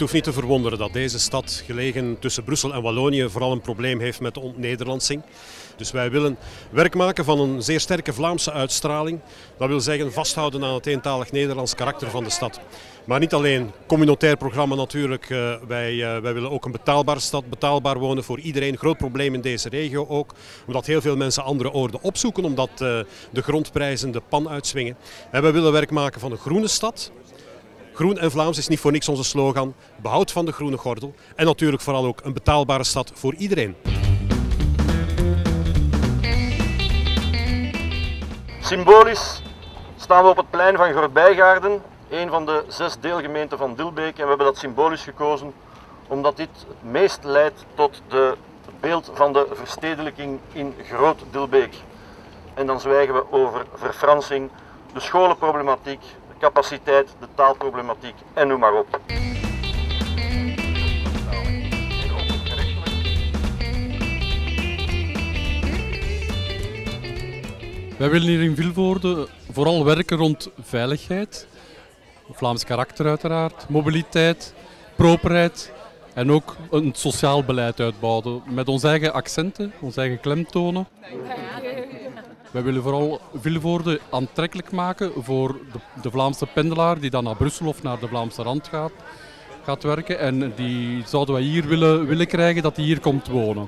hoeft niet te verwonderen dat deze stad, gelegen tussen Brussel en Wallonië, vooral een probleem heeft met de ontnederlandsing. Dus wij willen werk maken van een zeer sterke Vlaamse uitstraling. Dat wil zeggen vasthouden aan het eentalig Nederlands karakter van de stad. Maar niet alleen communautair programma natuurlijk. Wij willen ook een betaalbare stad, betaalbaar wonen voor iedereen. Groot probleem in deze regio ook. Omdat heel veel mensen andere oorden opzoeken omdat de grondprijzen de pan uitswingen. En wij willen werk maken van een groene stad. Groen en Vlaams is niet voor niks onze slogan. Behoud van de groene gordel. En natuurlijk vooral ook een betaalbare stad voor iedereen. Symbolisch staan we op het plein van Gorbijgaarden, een van de 6 deelgemeenten van Dilbeek. En we hebben dat symbolisch gekozen omdat dit het meest leidt tot het beeld van de verstedelijking in Groot Dilbeek. En dan zwijgen we over verfransing, de scholenproblematiek, de capaciteit, de taalproblematiek en noem maar op. Wij willen hier in Vilvoorde vooral werken rond veiligheid, Vlaams karakter uiteraard, mobiliteit, properheid en ook een sociaal beleid uitbouwen met onze eigen accenten, onze eigen klemtonen. Wij willen vooral Vilvoorde aantrekkelijk maken voor de Vlaamse pendelaar die dan naar Brussel of naar de Vlaamse rand gaat werken. En die zouden wij hier willen krijgen dat hij hier komt wonen.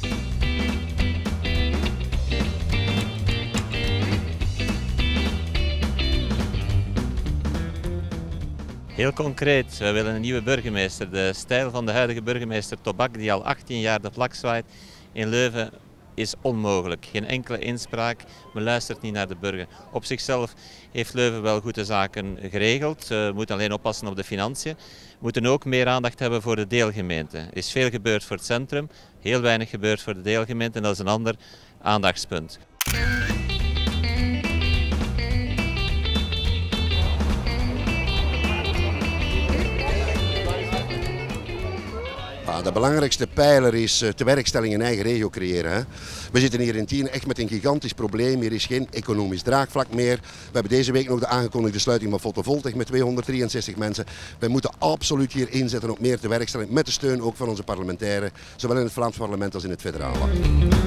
Heel concreet, we willen een nieuwe burgemeester. De stijl van de huidige burgemeester Tobak, die al 18 jaar de vlag zwaait in Leuven, is onmogelijk. Geen enkele inspraak, men luistert niet naar de burger. Op zichzelf heeft Leuven wel goede zaken geregeld. We moeten alleen oppassen op de financiën. We moeten ook meer aandacht hebben voor de deelgemeente. Er is veel gebeurd voor het centrum, heel weinig gebeurd voor de deelgemeente en dat is een ander aandachtspunt. De belangrijkste pijler is tewerkstelling in eigen regio creëren. Hè. We zitten hier in Tiene echt met een gigantisch probleem. Er is geen economisch draagvlak meer. We hebben deze week nog de aangekondigde sluiting van Fotovoltaic met 263 mensen. Wij moeten absoluut hier inzetten op meer tewerkstelling met de steun ook van onze parlementairen, zowel in het Vlaams parlement als in het federale.